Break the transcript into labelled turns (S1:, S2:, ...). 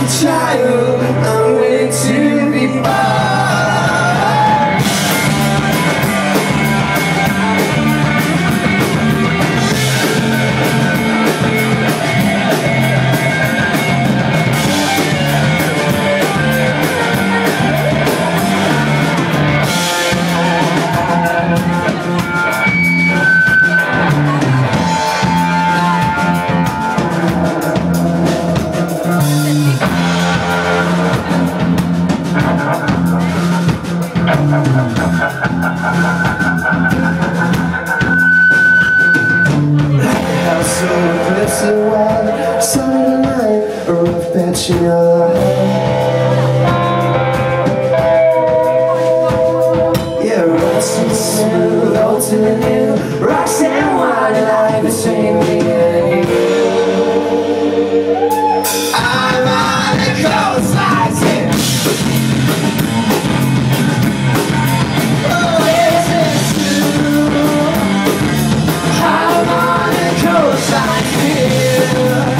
S1: a child, I'm waiting to be born. So aggressive, wild, Sunday night, a rough patch in your life. Yeah, rust and smooth, alternate new, rocks and wine, and I between me and you. I'm on the coastline, yeah. Oh, is this true? I'm on the coastline here.